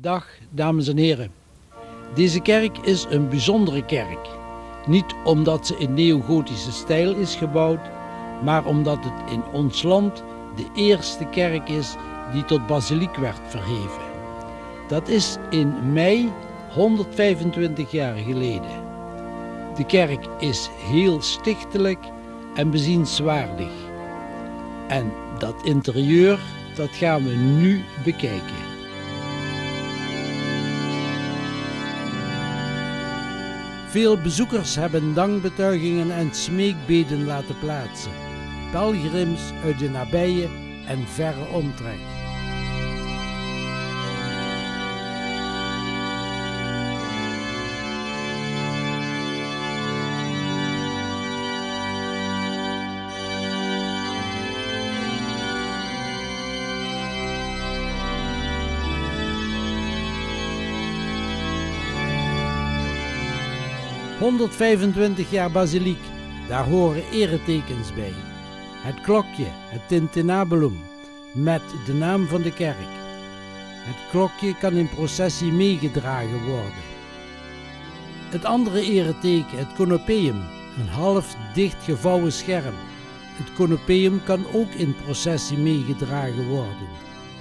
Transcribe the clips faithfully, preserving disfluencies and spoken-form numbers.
Dag dames en heren. Deze kerk is een bijzondere kerk. Niet omdat ze in neogotische stijl is gebouwd, maar omdat het in ons land de eerste kerk is die tot basiliek werd verheven. Dat is in mei honderdvijfentwintig jaar geleden. De kerk is heel stichtelijk en bezienswaardig. En dat interieur, dat gaan we nu bekijken. Veel bezoekers hebben dankbetuigingen en smeekbeden laten plaatsen. Pelgrims uit de nabije en verre omtrek. honderdvijfentwintig jaar basiliek, daar horen eretekens bij. Het klokje, het tintinnabulum, met de naam van de kerk. Het klokje kan in processie meegedragen worden. Het andere ereteken, het conopeum, een half dicht gevouwen scherm. Het conopeum kan ook in processie meegedragen worden.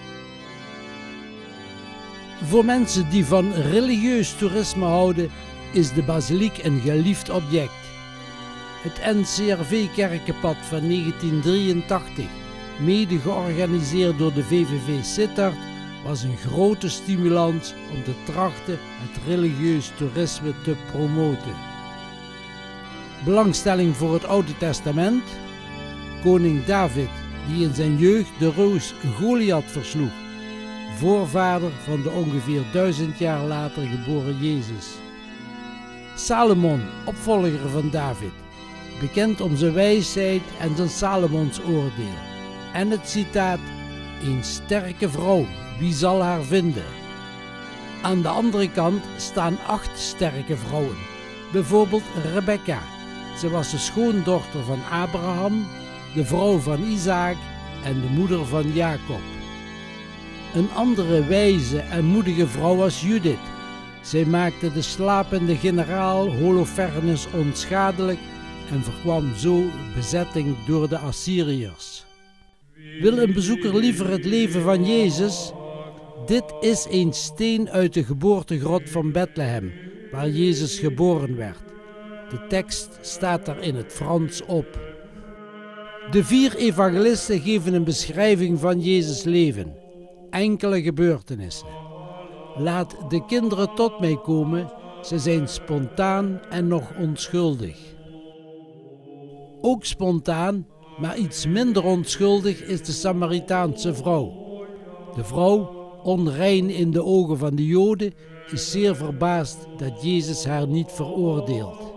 Voor mensen die van religieus toerisme houden, is de basiliek een geliefd object. Het N C R V-kerkenpad van negentien drieëntachtig, mede georganiseerd door de V V V Sittard, was een grote stimulans om te trachten het religieus toerisme te promoten. Belangstelling voor het Oude Testament? Koning David, die in zijn jeugd de reus Goliath versloeg, voorvader van de ongeveer duizend jaar later geboren Jezus. Salomon, opvolger van David, bekend om zijn wijsheid en zijn Salomonsoordeel. En het citaat: een sterke vrouw, wie zal haar vinden? Aan de andere kant staan acht sterke vrouwen, bijvoorbeeld Rebecca. Ze was de schoondochter van Abraham, de vrouw van Isaac en de moeder van Jacob. Een andere wijze en moedige vrouw was Judith. Zij maakte de slapende generaal Holofernes onschadelijk en voorkwam zo bezetting door de Assyriërs. Wil een bezoeker liever het leven van Jezus? Dit is een steen uit de geboortegrot van Bethlehem, waar Jezus geboren werd. De tekst staat daar in het Frans op. De vier evangelisten geven een beschrijving van Jezus' leven, enkele gebeurtenissen. Laat de kinderen tot mij komen, ze zijn spontaan en nog onschuldig. Ook spontaan, maar iets minder onschuldig is de Samaritaanse vrouw. De vrouw, onrein in de ogen van de Joden, is zeer verbaasd dat Jezus haar niet veroordeelt.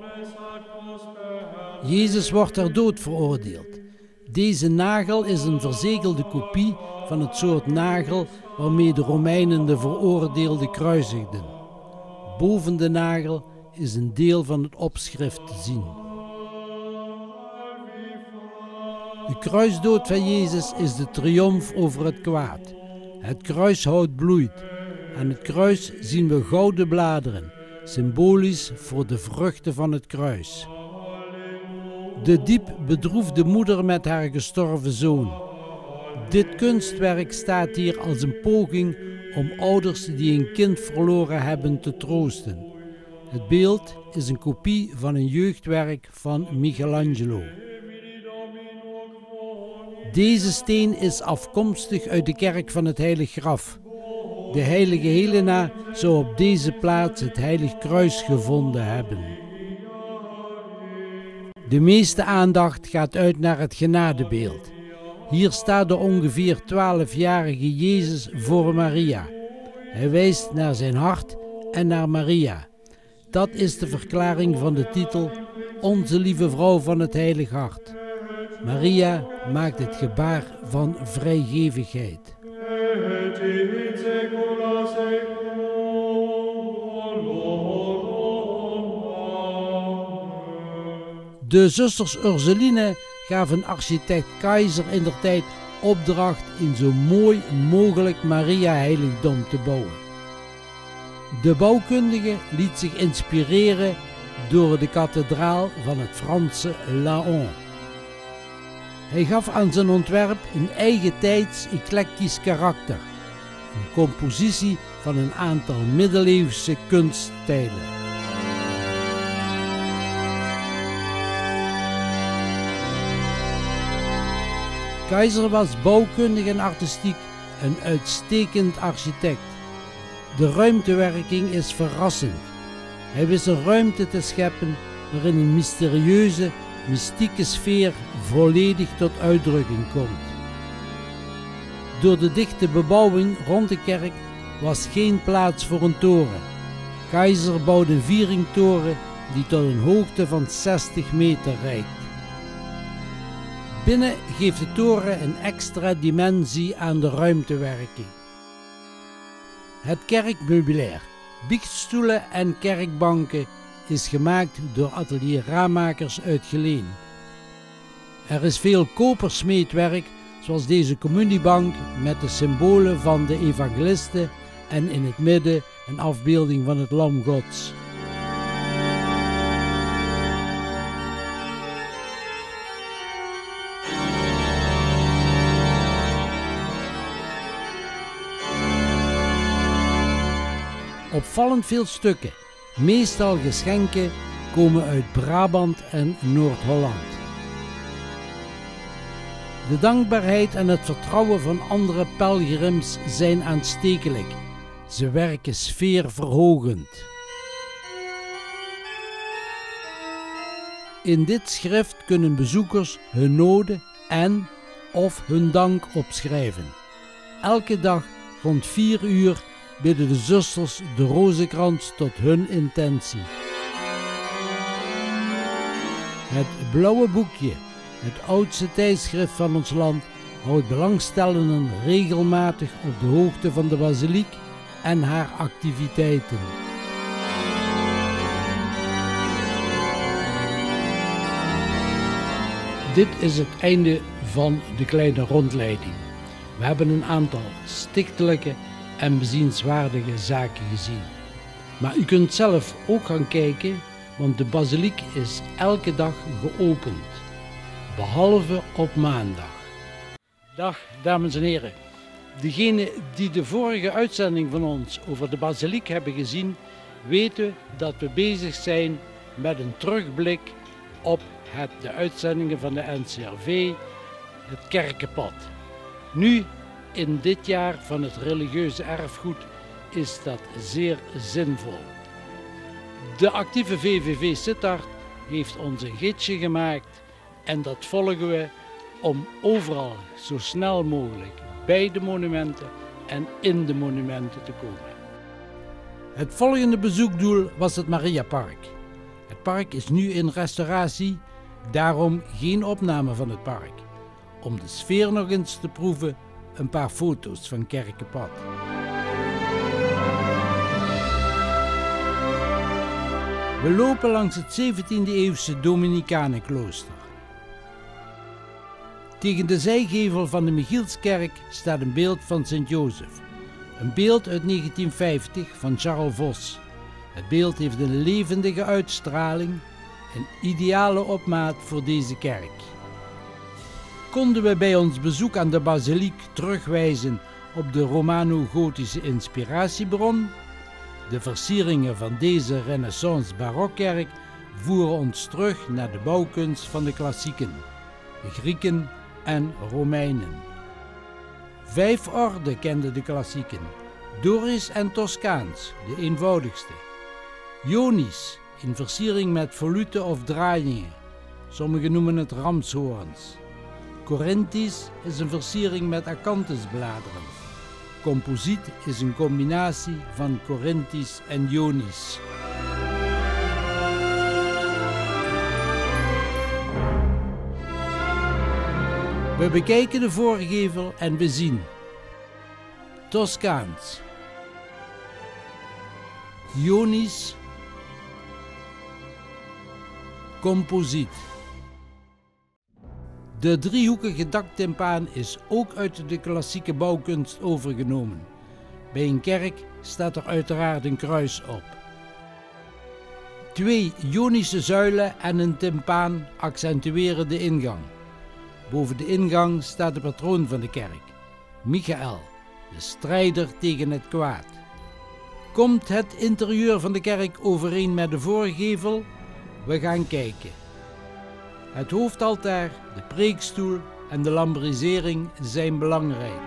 Jezus wordt ter dood veroordeeld. Deze nagel is een verzegelde kopie van het soort nagel waarmee de Romeinen de veroordeelde kruisigden. Boven de nagel is een deel van het opschrift te zien. De kruisdood van Jezus is de triomf over het kwaad. Het kruishout bloeit. Aan het kruis zien we gouden bladeren, symbolisch voor de vruchten van het kruis. De diep bedroefde moeder met haar gestorven zoon. Dit kunstwerk staat hier als een poging om ouders die een kind verloren hebben te troosten. Het beeld is een kopie van een jeugdwerk van Michelangelo. Deze steen is afkomstig uit de kerk van het Heilig Graf. De heilige Helena zou op deze plaats het Heilig Kruis gevonden hebben. De meeste aandacht gaat uit naar het genadebeeld. Hier staat de ongeveer twaalfjarige Jezus voor Maria. Hij wijst naar zijn hart en naar Maria. Dat is de verklaring van de titel Onze Lieve Vrouw van het Heilig Hart. Maria maakt het gebaar van vrijgevigheid. De zusters Ursuline gaven architect Keizer indertijd opdracht in zo mooi mogelijk Maria-heiligdom te bouwen. De bouwkundige liet zich inspireren door de kathedraal van het Franse Laon. Hij gaf aan zijn ontwerp een eigentijds eclectisch karakter, een compositie van een aantal middeleeuwse kunststijlen. Keizer was bouwkundig en artistiek een uitstekend architect. De ruimtewerking is verrassend. Hij wist een ruimte te scheppen waarin een mysterieuze, mystieke sfeer volledig tot uitdrukking komt. Door de dichte bebouwing rond de kerk was geen plaats voor een toren. Keizer bouwde een vieringtoren die tot een hoogte van zestig meter reikt. Binnen geeft de toren een extra dimensie aan de ruimtewerking. Het kerkmeubilair, biechtstoelen en kerkbanken is gemaakt door atelierraammakers uit Geleen. Er is veel kopersmeedwerk, zoals deze communiebank met de symbolen van de evangelisten en in het midden een afbeelding van het Lam Gods. Opvallend veel stukken, meestal geschenken, komen uit Brabant en Noord-Holland. De dankbaarheid en het vertrouwen van andere pelgrims zijn aanstekelijk. Ze werken sfeerverhogend. In dit schrift kunnen bezoekers hun noden en of hun dank opschrijven. Elke dag rond vier uur bidden de zusters de rozenkrans tot hun intentie. Het blauwe boekje, het oudste tijdschrift van ons land, houdt belangstellenden regelmatig op de hoogte van de basiliek en haar activiteiten. Dit is het einde van de kleine rondleiding. We hebben een aantal stichtelijke en bezienswaardige zaken gezien. Maar u kunt zelf ook gaan kijken, want de basiliek is elke dag geopend, behalve op maandag. Dag dames en heren. Degenen die de vorige uitzending van ons over de basiliek hebben gezien, weten dat we bezig zijn met een terugblik op het, de uitzendingen van de N C R V, het Kerkenpad. Nu, in dit jaar van het religieuze erfgoed, is dat zeer zinvol. De actieve V V V Sittard heeft ons een gidsje gemaakt en dat volgen we om overal zo snel mogelijk bij de monumenten en in de monumenten te komen. Het volgende bezoekdoel was het Mariapark. Het park is nu in restauratie, daarom geen opname van het park. Om de sfeer nog eens te proeven, een paar foto's van Kerkenpad. We lopen langs het zeventiende eeuwse Dominicanenklooster. Tegen de zijgevel van de Michielskerk staat een beeld van Sint Jozef. Een beeld uit negentien vijftig van Charles Vos. Het beeld heeft een levendige uitstraling, een ideale opmaat voor deze kerk. Konden we bij ons bezoek aan de basiliek terugwijzen op de Romano-gotische inspiratiebron? De versieringen van deze renaissance-barokkerk voeren ons terug naar de bouwkunst van de klassieken, de Grieken en Romeinen. Vijf orden kenden de klassieken, Dorisch en Toscaans, de eenvoudigste. Ionisch, in versiering met voluten of draaiingen, sommigen noemen het ramshoorns. Corinthisch is een versiering met akanthusbladeren. Composiet is een combinatie van Corinthisch en Ionisch. We bekijken de voorgevel en we zien Toscaans, Ionisch, composiet. De driehoekige daktimpaan is ook uit de klassieke bouwkunst overgenomen. Bij een kerk staat er uiteraard een kruis op. Twee Ionische zuilen en een timpaan accentueren de ingang. Boven de ingang staat de patroon van de kerk, Michael, de strijder tegen het kwaad. Komt het interieur van de kerk overeen met de voorgevel? We gaan kijken. Het hoofdaltaar, de preekstoel en de lambrisering zijn belangrijk.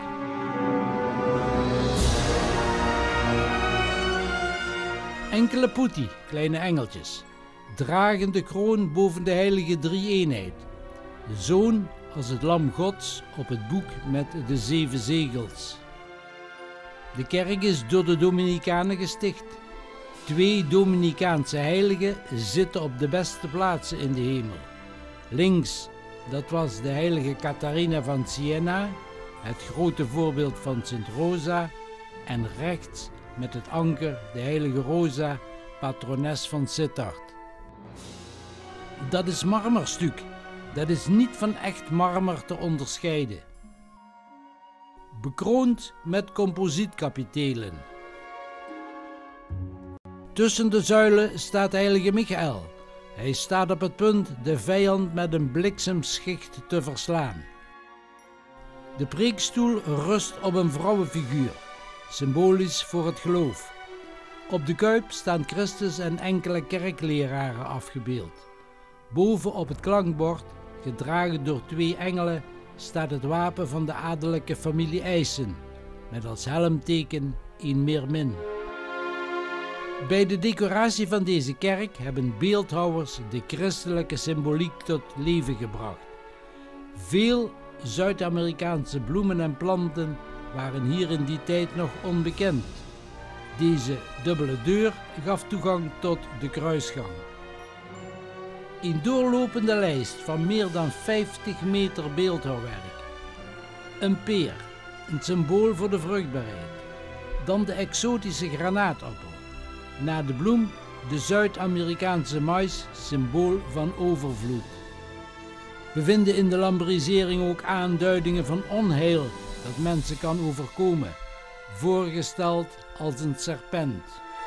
Enkele putti, kleine engeltjes, dragen de kroon boven de heilige drie-eenheid. De Zoon als het lam Gods op het boek met de zeven zegels. De kerk is door de Dominicanen gesticht. Twee Dominicaanse heiligen zitten op de beste plaatsen in de hemel. Links, dat was de heilige Catharina van Siena, het grote voorbeeld van Sint Rosa, en rechts met het anker de heilige Rosa, patrones van Sittard. Dat is marmerstuk, dat is niet van echt marmer te onderscheiden. Bekroond met composietkapitelen. Tussen de zuilen staat heilige Michael. Hij staat op het punt de vijand met een bliksemschicht te verslaan. De preekstoel rust op een vrouwenfiguur, symbolisch voor het geloof. Op de kuip staan Christus en enkele kerkleraren afgebeeld. Boven op het klankbord, gedragen door twee engelen, staat het wapen van de adellijke familie Eijssen, met als helmteken een meermin. Bij de decoratie van deze kerk hebben beeldhouwers de christelijke symboliek tot leven gebracht. Veel Zuid-Amerikaanse bloemen en planten waren hier in die tijd nog onbekend. Deze dubbele deur gaf toegang tot de kruisgang. Een doorlopende lijst van meer dan vijftig meter beeldhouwwerk. Een peer, een symbool voor de vruchtbaarheid. Dan de exotische granaatappel. Na de bloem de Zuid-Amerikaanse mais, symbool van overvloed. We vinden in de lambrisering ook aanduidingen van onheil dat mensen kan overkomen, voorgesteld als een serpent.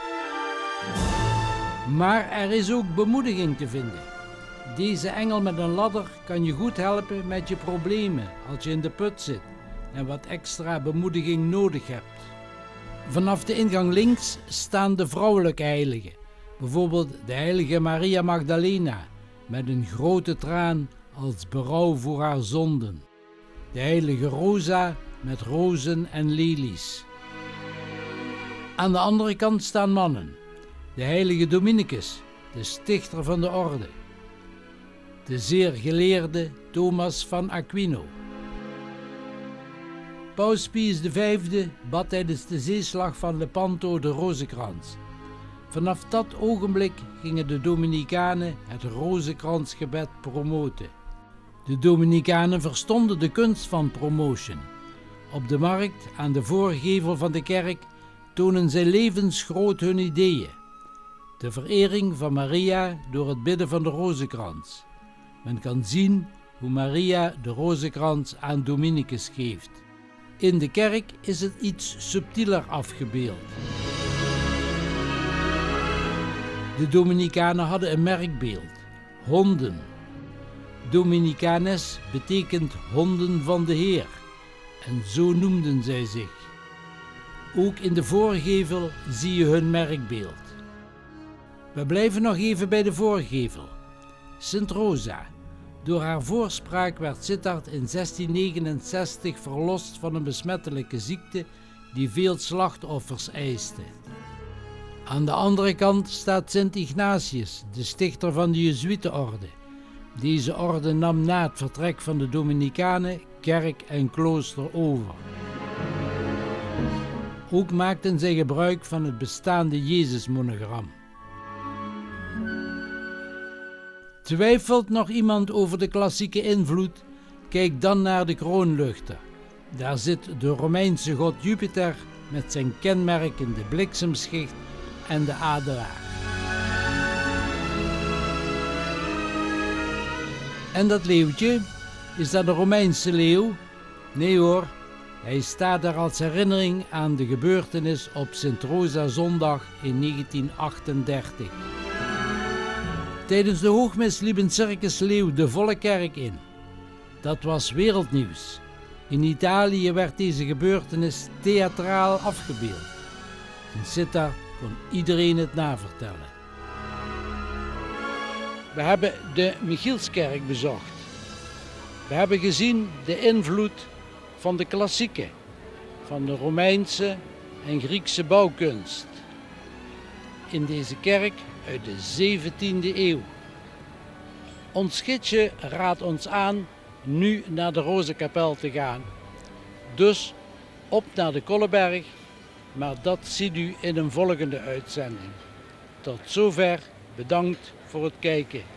Maar er is ook bemoediging te vinden. Deze engel met een ladder kan je goed helpen met je problemen als je in de put zit en wat extra bemoediging nodig hebt. Vanaf de ingang links staan de vrouwelijke heiligen, bijvoorbeeld de heilige Maria Magdalena met een grote traan als berouw voor haar zonden. De heilige Rosa met rozen en lelies. Aan de andere kant staan mannen. De heilige Dominicus, de stichter van de orde. De zeer geleerde Thomas van Aquino. Paus Pius de Vijfde bad tijdens de zeeslag van Lepanto de rozenkrans. Vanaf dat ogenblik gingen de Dominicanen het rozenkransgebed promoten. De Dominicanen verstonden de kunst van promotion. Op de markt, aan de voorgevel van de kerk, tonen zij levensgroot hun ideeën. De verering van Maria door het bidden van de rozenkrans. Men kan zien hoe Maria de rozenkrans aan Dominicus geeft. In de kerk is het iets subtieler afgebeeld. De Dominicanen hadden een merkbeeld, honden. Dominicanes betekent honden van de Heer, en zo noemden zij zich. Ook in de voorgevel zie je hun merkbeeld. We blijven nog even bij de voorgevel. Sint Rosa. Door haar voorspraak werd Sittard in zestien negenenzestig verlost van een besmettelijke ziekte die veel slachtoffers eiste. Aan de andere kant staat Sint Ignatius, de stichter van de Jezuïetenorde. Deze orde nam na het vertrek van de Dominicanen kerk en klooster over. Ook maakten zij gebruik van het bestaande Jezusmonogram. Twijfelt nog iemand over de klassieke invloed? Kijk dan naar de kroonluchter. Daar zit de Romeinse god Jupiter met zijn kenmerkende bliksemschicht en de adelaar. En dat leeuwtje, is dat een Romeinse leeuw? Nee hoor, Hij staat daar als herinnering aan de gebeurtenis op Sint-Rosa-zondag in negentien achtendertig. Tijdens de hoogmis liep een circusleeuw de volle kerk in. Dat was wereldnieuws. In Italië werd deze gebeurtenis theatraal afgebeeld. In Sittard kon iedereen het navertellen. We hebben de Michielskerk bezocht. We hebben gezien de invloed van de klassieken, van de Romeinse en Griekse bouwkunst in deze kerk uit de zeventiende eeuw. Ons gidsje raadt ons aan nu naar de Rozenkapel te gaan. Dus op naar de Kolleberg, maar dat ziet u in een volgende uitzending. Tot zover, bedankt voor het kijken.